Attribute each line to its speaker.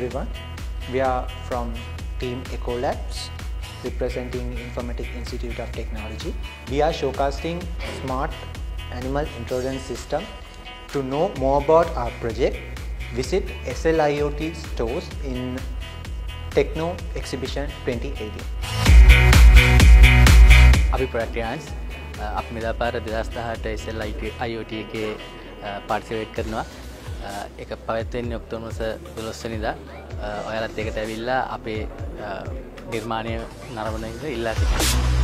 Speaker 1: everyone. We are from Team Ecolabs, representing Informatic Institute of Technology. We are showcasing smart animal intelligence system. To know more about our project, visit SLIoT stores in Techno Exhibition 2018.
Speaker 2: අපි products අපි මෙදා පාර 2018 SLIoT එකේ participate කරනවා. ඒක පවත්වන්නේ October මාස 12 වෙනිදා. ඔයාලත් ඒකට ඇවිල්ලා අපේ නිර්මාණය නරඹන ඉල්ලා සිටිනවා.